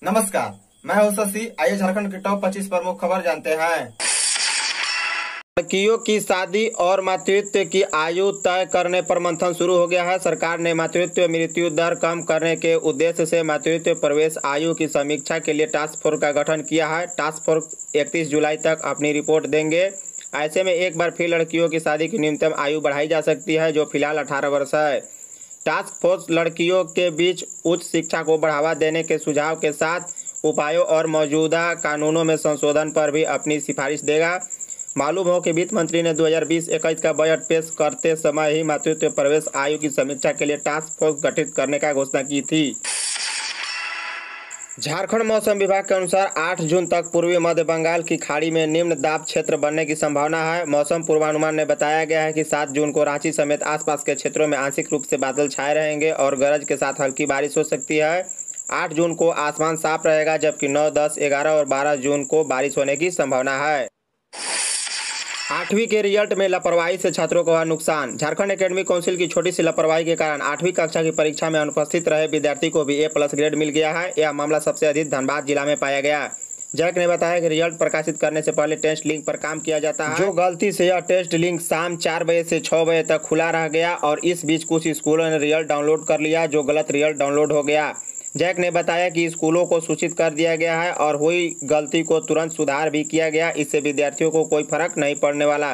नमस्कार, मैं हूं शशि। आइए झारखंड की टॉप 25 प्रमुख खबर जानते हैं। लड़कियों की शादी और मातृत्व की आयु तय करने पर मंथन शुरू हो गया है। सरकार ने मातृत्व मृत्यु दर कम करने के उद्देश्य से मातृत्व प्रवेश आयु की समीक्षा के लिए टास्क फोर्स का गठन किया है। टास्क फोर्स 31 जुलाई तक अपनी रिपोर्ट देंगे। ऐसे में एक बार फिर लड़कियों की शादी की न्यूनतम आयु बढ़ाई जा सकती है, जो फिलहाल 18 वर्ष है। टास्क फोर्स लड़कियों के बीच उच्च शिक्षा को बढ़ावा देने के सुझाव के साथ उपायों और मौजूदा कानूनों में संशोधन पर भी अपनी सिफारिश देगा। मालूम हो कि वित्त मंत्री ने 2020-21 का बजट पेश करते समय ही मातृत्व प्रवेश आयु की समीक्षा के लिए टास्क फोर्स गठित करने का घोषणा की थी। झारखंड मौसम विभाग के अनुसार 8 जून तक पूर्वी मध्य बंगाल की खाड़ी में निम्न दाब क्षेत्र बनने की संभावना है। मौसम पूर्वानुमान में बताया गया है कि 7 जून को रांची समेत आसपास के क्षेत्रों में आंशिक रूप से बादल छाए रहेंगे और गरज के साथ हल्की बारिश हो सकती है। 8 जून को आसमान साफ रहेगा, जबकि 9, 10, 11 और 12 जून को बारिश होने की संभावना है। 8वीं के रिजल्ट में लापरवाही से छात्रों को हुआ नुकसान। झारखंड एकेडमिक काउंसिल की छोटी सी लापरवाही के कारण 8वीं कक्षा की परीक्षा में अनुपस्थित रहे विद्यार्थी को भी A+ ग्रेड मिल गया है। यह मामला सबसे अधिक धनबाद जिला में पाया गया। जैक ने बताया कि रिजल्ट प्रकाशित करने से पहले टेस्ट लिंक पर काम किया जाता है। जो गलती से यह टेस्ट लिंक शाम 4 बजे से 6 बजे तक खुला रह गया और इस बीच कुछ स्कूलों ने रिजल्ट डाउनलोड कर लिया, जो गलत रिजल्ट डाउनलोड हो गया। जैक ने बताया कि स्कूलों को सूचित कर दिया गया है और हुई गलती को तुरंत सुधार भी किया गया। इससे विद्यार्थियों को कोई फर्क नहीं पड़ने वाला।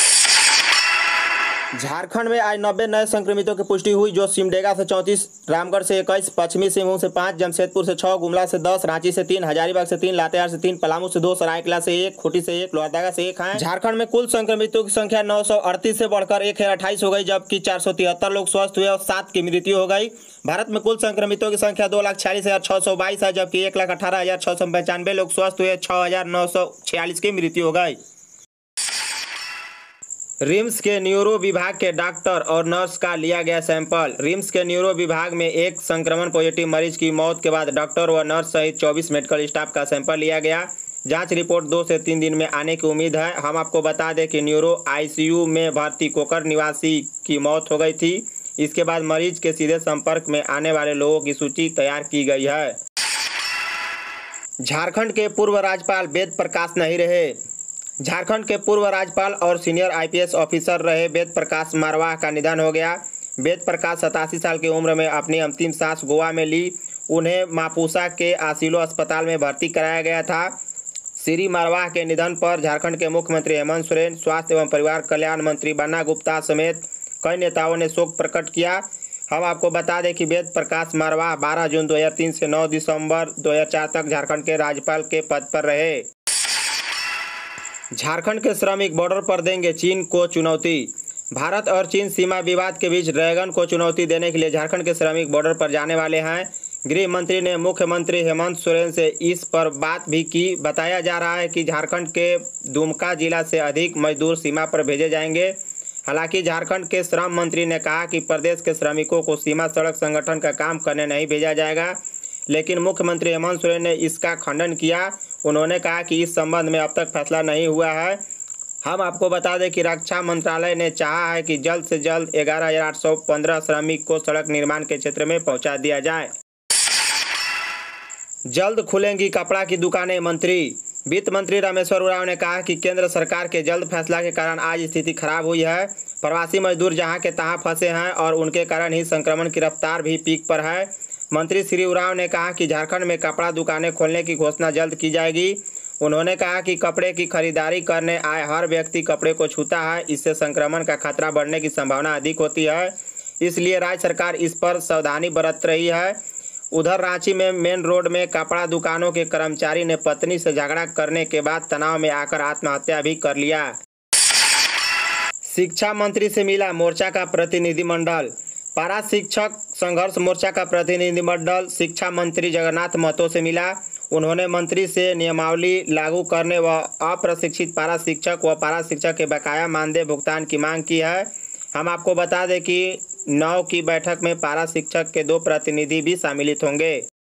झारखंड में आज 90 नए संक्रमितों की पुष्टि हुई, जो सिमडेगा से 34, रामगढ़ से 21, पश्चिमी सिंहभूम से 5, जमशेदपुर से 6, गुमला से 10, रांची से 3, हजारीबाग से 3, लातेहार से 3, पलामू से 2, सरायकेला से 1, खूंटी से 1, लोहरदगा से 1 है। झारखंड में कुल संक्रमितों की संख्या 938 से बढ़कर 1028 हो गई, जबकि 473 लोग स्वस्थ हुए और 7 की मृत्यु हो गई। भारत में कुल संक्रमितों की संख्या 2,46,622 है, जबकि 1,18,695 लोग स्वस्थ हुए, 6,946 की मृत्यु हो गई। रिम्स के न्यूरो विभाग के डॉक्टर और नर्स का लिया गया सैंपल। रिम्स के न्यूरो विभाग में एक संक्रमण पॉजिटिव मरीज की मौत के बाद डॉक्टर व नर्स सहित 24 मेडिकल स्टाफ का सैंपल लिया गया। जांच रिपोर्ट 2 से 3 दिन में आने की उम्मीद है। हम आपको बता दें कि न्यूरो ICU में भर्ती कोकर निवासी की मौत हो गई थी। इसके बाद मरीज के सीधे संपर्क में आने वाले लोगों की सूची तैयार की गई है। झारखंड के पूर्व राज्यपाल वेद प्रकाश नहीं रहे। झारखंड के पूर्व राज्यपाल और सीनियर IPS ऑफिसर रहे वेद प्रकाश मारवाह का निधन हो गया। वेद प्रकाश 87 साल की उम्र में अपनी अंतिम सांस गोवा में ली। उन्हें मापुसा के आसिलो अस्पताल में भर्ती कराया गया था। श्री मारवाह के निधन पर झारखंड के मुख्यमंत्री हेमंत सोरेन, स्वास्थ्य एवं परिवार कल्याण मंत्री बन्ना गुप्ता समेत कई नेताओं ने शोक प्रकट किया। हम आपको बता दें कि वेद प्रकाश मारवाह 12 जून 2003 से 9 दिसंबर 2004 तक झारखंड के राज्यपाल के पद पर रहे। झारखंड के श्रमिक बॉर्डर पर देंगे चीन को चुनौती। भारत और चीन सीमा विवाद के बीच ड्रैगन को चुनौती देने के लिए झारखंड के श्रमिक बॉर्डर पर जाने वाले हैं। गृह मंत्री ने मुख्यमंत्री हेमंत सोरेन से इस पर बात भी की। बताया जा रहा है कि झारखंड के दुमका जिला से अधिक मजदूर सीमा पर भेजे जाएंगे। हालांकि झारखंड के श्रम मंत्री ने कहा कि प्रदेश के श्रमिकों को सीमा सड़क संगठन का काम करने नहीं भेजा जाएगा, लेकिन मुख्यमंत्री हेमंत सोरेन ने इसका खंडन किया। उन्होंने कहा कि इस संबंध में अब तक फैसला नहीं हुआ है। हम आपको बता दें कि रक्षा मंत्रालय ने चाहा है कि जल्द से जल्द 11,815 श्रमिक को सड़क निर्माण के क्षेत्र में पहुंचा दिया जाए। जल्द खुलेंगी कपड़ा की दुकानें। मंत्री वित्त मंत्री रामेश्वर उरांव ने कहा कि केंद्र सरकार के जल्द फैसला के कारण आज स्थिति खराब हुई है। प्रवासी मजदूर जहां के तहां फंसे हैं और उनके कारण ही संक्रमण की रफ्तार भी पीक पर है। मंत्री श्री उरांव ने कहा कि झारखंड में कपड़ा दुकानें खोलने की घोषणा जल्द की जाएगी। उन्होंने कहा कि कपड़े की खरीदारी करने आए हर व्यक्ति कपड़े को छूता है, इससे संक्रमण का खतरा बढ़ने की संभावना अधिक होती है। इसलिए राज्य सरकार इस पर सावधानी बरत रही है। उधर रांची में मेन रोड में कपड़ा दुकानों के कर्मचारी ने पत्नी से झगड़ा करने के बाद तनाव में आकर आत्महत्या भी कर लिया। शिक्षा मंत्री से मिला मोर्चा का प्रतिनिधिमंडल। पारा शिक्षक संघर्ष मोर्चा का प्रतिनिधिमंडल शिक्षा मंत्री जगन्नाथ महतो से मिला। उन्होंने मंत्री से नियमावली लागू करने व अप्रशिक्षित पारा शिक्षक व पारा शिक्षक के बकाया मानदेय भुगतान की मांग की है। हम आपको बता दें कि 9 की बैठक में पारा शिक्षक के 2 प्रतिनिधि भी सम्मिलित होंगे।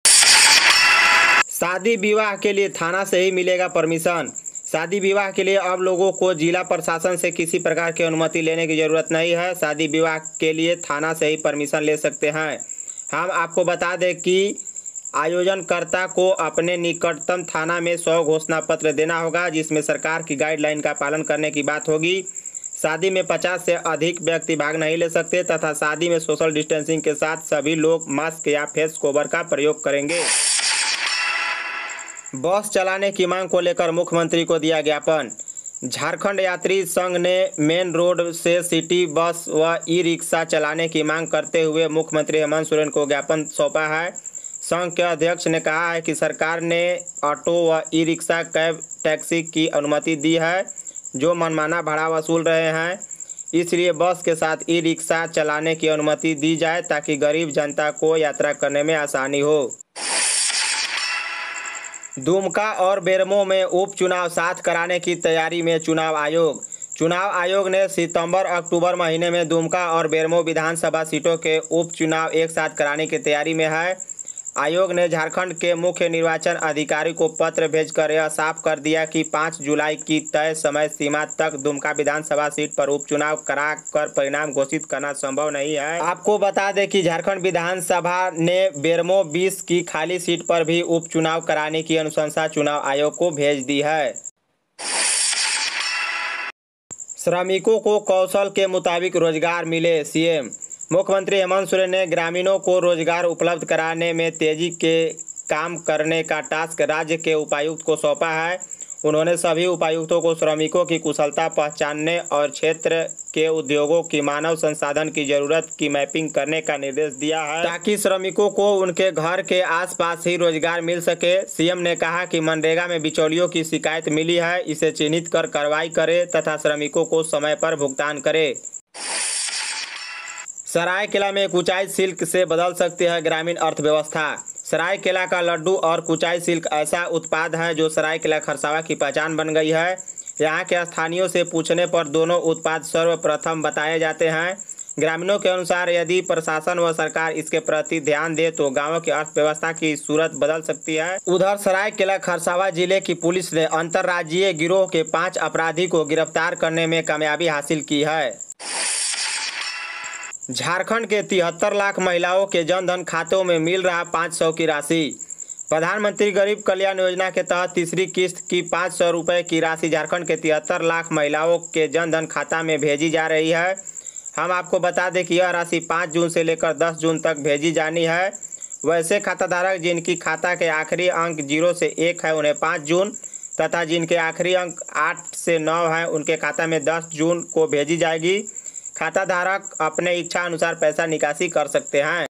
शादी विवाह के लिए थाना से ही मिलेगा परमिशन। शादी विवाह के लिए अब लोगों को जिला प्रशासन से किसी प्रकार की अनुमति लेने की जरूरत नहीं है। शादी विवाह के लिए थाना से ही परमिशन ले सकते हैं। हम आपको बता दें कि आयोजनकर्ता को अपने निकटतम थाना में 100 घोषणा पत्र देना होगा, जिसमें सरकार की गाइडलाइन का पालन करने की बात होगी। शादी में 50 से अधिक व्यक्ति भाग नहीं ले सकते तथा शादी में सोशल डिस्टेंसिंग के साथ सभी लोग मास्क या फेस कवर का प्रयोग करेंगे। बस चलाने की मांग को लेकर मुख्यमंत्री को दिया ज्ञापन। झारखंड यात्री संघ ने मेन रोड से सिटी बस व ई रिक्शा चलाने की मांग करते हुए मुख्यमंत्री हेमंत सोरेन को ज्ञापन सौंपा है। संघ के अध्यक्ष ने कहा है कि सरकार ने ऑटो व ई रिक्शा कैब टैक्सी की अनुमति दी है, जो मनमाना भाड़ा वसूल रहे हैं। इसलिए बस के साथ ई रिक्शा चलाने की अनुमति दी जाए ताकि गरीब जनता को यात्रा करने में आसानी हो। दुमका और बेरमो में उपचुनाव साथ कराने की तैयारी में चुनाव आयोग ने सितंबर-अक्टूबर महीने में दुमका और बेरमो विधानसभा सीटों के उपचुनाव एक साथ कराने की तैयारी में है। आयोग ने झारखंड के मुख्य निर्वाचन अधिकारी को पत्र भेजकर यह साफ कर दिया कि 5 जुलाई की तय समय सीमा तक दुमका विधानसभा सीट पर उपचुनाव कराकर परिणाम घोषित करना संभव नहीं है। आपको बता दें कि झारखंड विधानसभा ने बेरमो 20 की खाली सीट पर भी उपचुनाव कराने की अनुशंसा चुनाव आयोग को भेज दी है। श्रमिकों को कौशल के मुताबिक रोजगार मिले, सीएम। मुख्यमंत्री हेमंत सोरेन ने ग्रामीणों को रोजगार उपलब्ध कराने में तेजी के काम करने का टास्क राज्य के उपायुक्त को सौंपा है। उन्होंने सभी उपायुक्तों को श्रमिकों की कुशलता पहचानने और क्षेत्र के उद्योगों की मानव संसाधन की जरूरत की मैपिंग करने का निर्देश दिया है, ताकि श्रमिकों को उनके घर के आसपास ही रोजगार मिल सके। सीएम ने कहा कि मनरेगा में बिचौलियों की शिकायत मिली है, इसे चिन्हित कर कार्रवाई करे तथा श्रमिकों को समय पर भुगतान करे। सरायकेला में कुचाई सिल्क से बदल सकती है ग्रामीण अर्थव्यवस्था। सरायकेला का लड्डू और कुचाई सिल्क ऐसा उत्पाद है जो सरायकेला खरसावां की पहचान बन गई है। यहाँ के स्थानीयों से पूछने पर दोनों उत्पाद सर्वप्रथम बताए जाते हैं। ग्रामीणों के अनुसार यदि प्रशासन व सरकार इसके प्रति ध्यान दे तो गांवों की अर्थव्यवस्था की सूरत बदल सकती है। उधर सरायकेला खरसावां जिले की पुलिस ने अंतर्राज्यीय गिरोह के 5 अपराधी को गिरफ्तार करने में कामयाबी हासिल की है। झारखंड के 73 लाख महिलाओं के जनधन खातों में मिल रहा 500 की राशि। प्रधानमंत्री गरीब कल्याण योजना के तहत तीसरी किस्त की 500 रुपये की राशि झारखंड के 73 लाख महिलाओं के जनधन खाता में भेजी जा रही है। हम आपको बता दें कि यह राशि 5 जून से लेकर 10 जून तक भेजी जानी है। वैसे खाताधारक जिनकी खाता के आखिरी अंक 0 से 1 है उन्हें 5 जून तथा जिनके आखिरी अंक 8 से 9 है उनके खाता में 10 जून को भेजी जाएगी। खाताधारक अपने इच्छा अनुसार पैसा निकासी कर सकते हैं।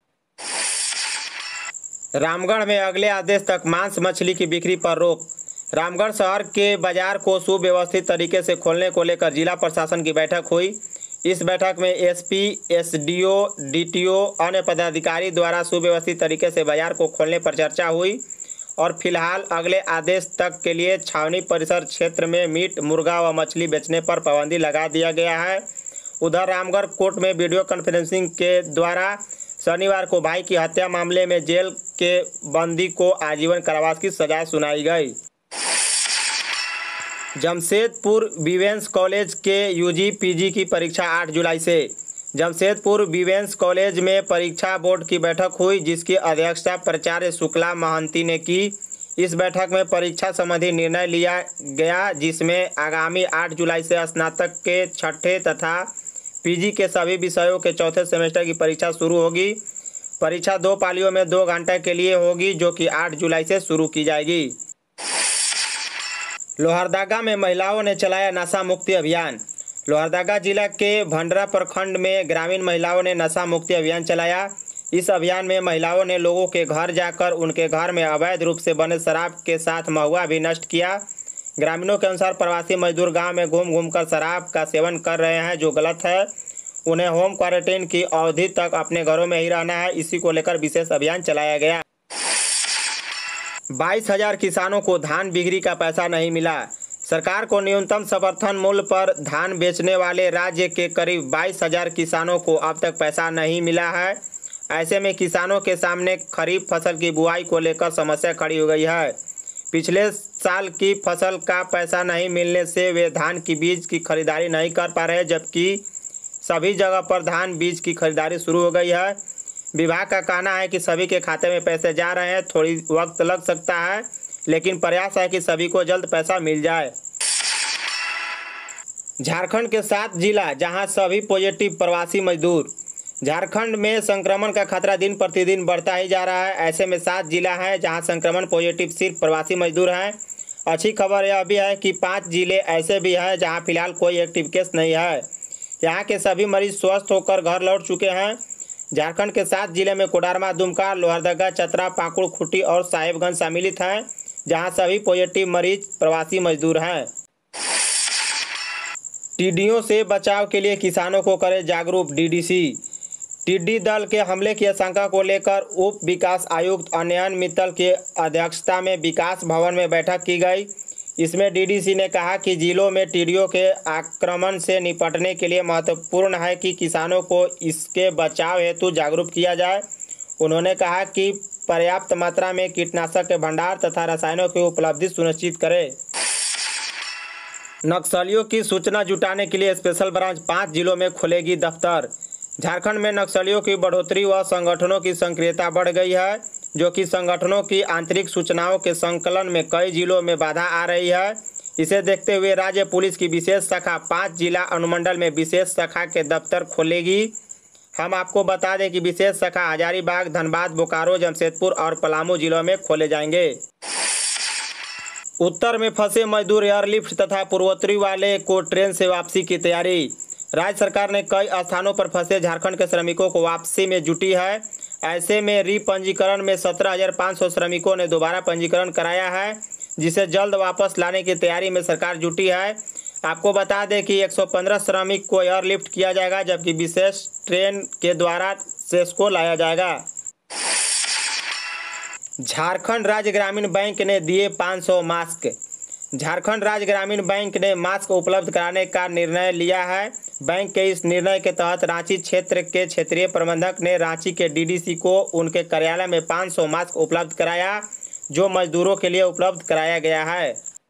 रामगढ़ में अगले आदेश तक मांस मछली की बिक्री पर रोक। रामगढ़ शहर के बाजार को सुव्यवस्थित तरीके से खोलने को लेकर जिला प्रशासन की बैठक हुई। इस बैठक में एसपी, एसडीओ, डीटीओ, अन्य पदाधिकारी द्वारा सुव्यवस्थित तरीके से बाजार को खोलने पर चर्चा हुई और फिलहाल अगले आदेश तक के लिए छावनी परिसर क्षेत्र में मीट, मुर्गा व मछली बेचने पर पाबंदी लगा दिया गया है। उधर रामगढ़ कोर्ट में वीडियो कॉन्फ्रेंसिंग के द्वारा शनिवार को भाई की हत्या मामले में जेल के बंदी को आजीवन कारावास की सजा सुनाई गई। जमशेदपुर विवेंस कॉलेज के यूजी पीजी की परीक्षा 8 जुलाई से। जमशेदपुर विवेंस कॉलेज में परीक्षा बोर्ड की बैठक हुई, जिसकी अध्यक्षता प्राचार्य शुक्ला महंती ने की। इस बैठक में परीक्षा संबंधी निर्णय लिया गया, जिसमें आगामी 8 जुलाई से स्नातक के 6ठे तथा पीजी के सभी विषयों के 4थे सेमेस्टर की परीक्षा शुरू होगी। परीक्षा 2 पालियों में 2 घंटे के लिए होगी, जो कि 8 जुलाई से शुरू की जाएगी। लोहरदगा में महिलाओं ने चलाया नशा मुक्ति अभियान। लोहरदगा जिला के भंडरा प्रखंड में ग्रामीण महिलाओं ने नशा मुक्ति अभियान चलाया। इस अभियान में महिलाओं ने लोगों के घर जाकर उनके घर में अवैध रूप से बने शराब के साथ महुआ भी नष्ट किया। ग्रामीणों के अनुसार प्रवासी मजदूर गांव में घूम कर शराब का सेवन कर रहे हैं, जो गलत है। उन्हें होम क्वारंटाइन की अवधि तक अपने घरों में ही रहना है। इसी को लेकर विशेष अभियान चलाया गया। 22,000 किसानों को धान बिक्री का पैसा नहीं मिला। सरकार को न्यूनतम समर्थन मूल्य पर धान बेचने वाले राज्य के करीब 22,000 किसानों को अब तक पैसा नहीं मिला है। ऐसे में किसानों के सामने खरीफ फसल की बुआई को लेकर समस्या खड़ी हो गई है। पिछले साल की फसल का पैसा नहीं मिलने से वे धान की बीज की खरीदारी नहीं कर पा रहे, जबकि सभी जगह पर धान बीज की खरीदारी शुरू हो गई है। विभाग का कहना है कि सभी के खाते में पैसे जा रहे हैं, थोड़ी वक्त लग सकता है, लेकिन प्रयास है कि सभी को जल्द पैसा मिल जाए। झारखंड के 7 जिला जहां सभी पॉजिटिव प्रवासी मजदूर। झारखंड में संक्रमण का खतरा दिन प्रतिदिन बढ़ता ही जा रहा है। ऐसे में 7 जिला हैं जहां संक्रमण पॉजिटिव सिर्फ प्रवासी मजदूर हैं। अच्छी खबर यह भी है कि 5 जिले ऐसे भी हैं जहां फिलहाल कोई एक्टिव केस नहीं है। यहां के सभी मरीज स्वस्थ होकर घर लौट चुके हैं। झारखंड के 7 जिले में कोडरमा, दुमका, लोहरदगा, चतरा, पाकुड़, खूंटी और साहिबगंज सम्मिलित हैं, जहां सभी पॉजिटिव मरीज प्रवासी मजदूर हैं। टिड्डियों से बचाव के लिए किसानों को करे जागरूक डीडीसी। टिड्डी दल के हमले की आशंका को लेकर उप विकास आयुक्त अनयन मित्तल की अध्यक्षता में विकास भवन में बैठक की गई। इसमें डीडीसी ने कहा कि जिलों में टिड्डियों के आक्रमण से निपटने के लिए महत्वपूर्ण है कि किसानों को इसके बचाव हेतु जागरूक किया जाए। उन्होंने कहा कि पर्याप्त मात्रा में कीटनाशक के भंडार तथा रसायनों की उपलब्धि सुनिश्चित करें। नक्सलियों की सूचना जुटाने के लिए स्पेशल ब्रांच 5 जिलों में खोलेगी दफ्तर। झारखंड में नक्सलियों की बढ़ोतरी व संगठनों की सक्रियता बढ़ गई है, जो कि संगठनों की आंतरिक सूचनाओं के संकलन में कई जिलों में बाधा आ रही है। इसे देखते हुए राज्य पुलिस की विशेष शाखा 5 जिला अनुमंडल में विशेष शाखा के दफ्तर खोलेगी। हम आपको बता दें कि विशेष शाखा हजारीबाग, धनबाद, बोकारो, जमशेदपुर और पलामू जिलों में खोले जाएंगे। उत्तर में फंसे मजदूर एयरलिफ्ट तथा पूर्वोत्तरी वाले को ट्रेन से वापसी की तैयारी। राज्य सरकार ने कई स्थानों पर फंसे झारखंड के श्रमिकों को वापसी में जुटी है। ऐसे में रीपंजीकरण में 17,500 श्रमिकों ने दोबारा पंजीकरण कराया है, जिसे जल्द वापस लाने की तैयारी में सरकार जुटी है। आपको बता दें कि 115 श्रमिक को एयरलिफ्ट किया जाएगा, जबकि विशेष ट्रेन के द्वारा शेष को लाया जाएगा। झारखंड राज्य ग्रामीण बैंक ने दिए 500 मास्क। झारखंड राज्य ग्रामीण बैंक ने मास्क उपलब्ध कराने का निर्णय लिया है। बैंक के इस निर्णय के तहत रांची क्षेत्र के क्षेत्रीय प्रबंधक ने रांची के डीडीसी को उनके कार्यालय में 500 मास्क उपलब्ध कराया, जो मजदूरों के लिए उपलब्ध कराया गया है।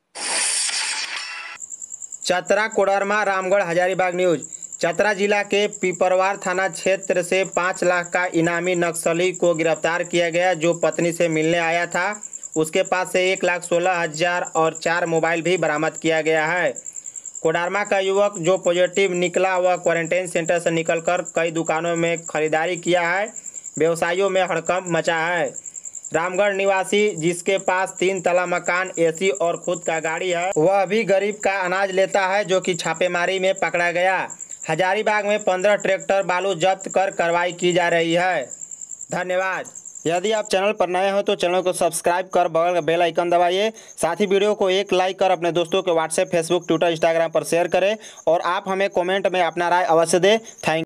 चतरा, कोडरमा, रामगढ़, हजारीबाग न्यूज। चतरा जिला के पिपरवार थाना क्षेत्र से 5 लाख का इनामी नक्सली को गिरफ्तार किया गया, जो पत्नी से मिलने आया था। उसके पास से 1,16,000 और 4 मोबाइल भी बरामद किया गया है। कोडरमा का युवक जो पॉजिटिव निकला वह क्वारंटाइन सेंटर से निकलकर कई दुकानों में खरीदारी किया है। व्यवसायियों में हड़कंप मचा है। रामगढ़ निवासी जिसके पास 3 तला मकान, एसी और खुद का गाड़ी है, वह भी गरीब का अनाज लेता है, जो कि छापेमारी में पकड़ा गया। हजारीबाग में 15 ट्रैक्टर बालू जब्त कर कार्रवाई की जा रही है। धन्यवाद। यदि आप चैनल पर नए हो तो चैनल को सब्सक्राइब कर बगल का बेल आइकन दबाइए। साथ ही वीडियो को एक लाइक कर अपने दोस्तों के व्हाट्सएप, फेसबुक, ट्विटर, इंस्टाग्राम पर शेयर करें और आप हमें कमेंट में अपना राय अवश्य दें। थैंक